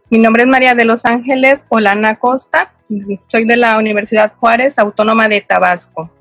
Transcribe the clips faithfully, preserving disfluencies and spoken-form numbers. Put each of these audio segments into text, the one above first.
Mi nombre es María de los Ángeles Olana Costa, soy de la Universidad Juárez Autónoma de Tabasco.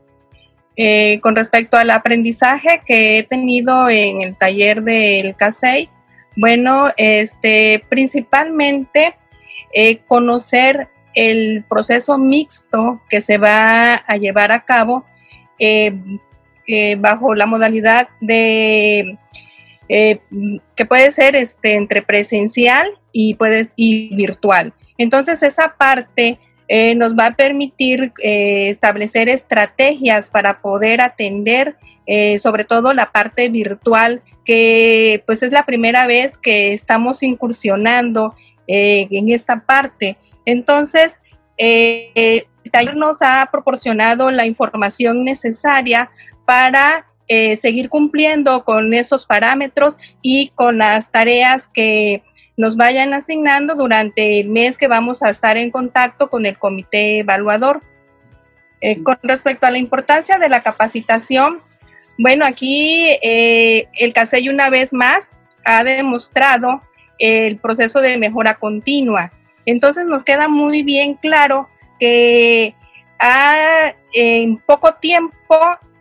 Eh, con respecto al aprendizaje que he tenido en el taller del C A S E I, bueno, este, principalmente eh, conocer el proceso mixto que se va a llevar a cabo eh, eh, bajo la modalidad de eh, que puede ser este, entre presencial y, puede, y virtual. Entonces esa parte eh, nos va a permitir eh, establecer estrategias para poder atender eh, sobre todo la parte virtual, que pues es la primera vez que estamos incursionando eh, en esta parte. Entonces, eh, el taller nos ha proporcionado la información necesaria para eh, seguir cumpliendo con esos parámetros y con las tareas que nos vayan asignando durante el mes que vamos a estar en contacto con el comité evaluador. Eh, con respecto a la importancia de la capacitación, bueno, aquí eh, el C A S E I una vez más ha demostrado el proceso de mejora continua. Entonces nos queda muy bien claro que ha, en poco tiempo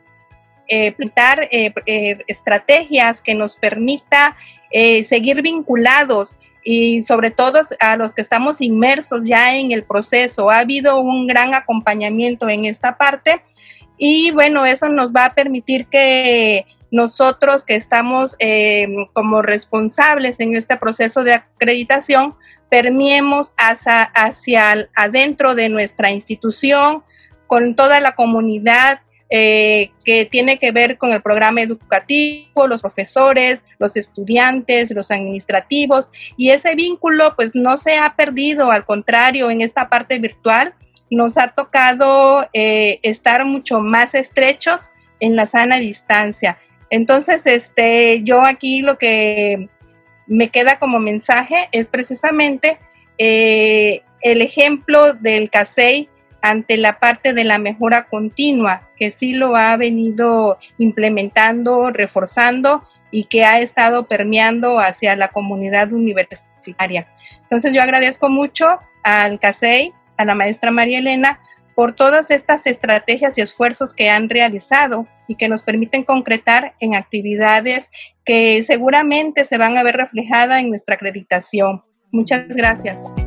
eh, plantar eh, eh, estrategias que nos permita eh, seguir vinculados y sobre todo a los que estamos inmersos ya en el proceso. Ha habido un gran acompañamiento en esta parte y bueno, eso nos va a permitir que nosotros que estamos eh, como responsables en este proceso de acreditación permeemos hacia, hacia adentro de nuestra institución, con toda la comunidad eh, que tiene que ver con el programa educativo, los profesores, los estudiantes, los administrativos, y ese vínculo pues no se ha perdido, al contrario, en esta parte virtual nos ha tocado eh, estar mucho más estrechos en la sana distancia. Entonces, este, yo aquí lo que me queda como mensaje es precisamente eh, el ejemplo del C A S E I ante la parte de la mejora continua, que sí lo ha venido implementando, reforzando y que ha estado permeando hacia la comunidad universitaria. Entonces yo agradezco mucho al C A S E I, a la maestra María Elena, por todas estas estrategias y esfuerzos que han realizado y que nos permiten concretar en actividades que seguramente se van a ver reflejadas en nuestra acreditación. Muchas gracias.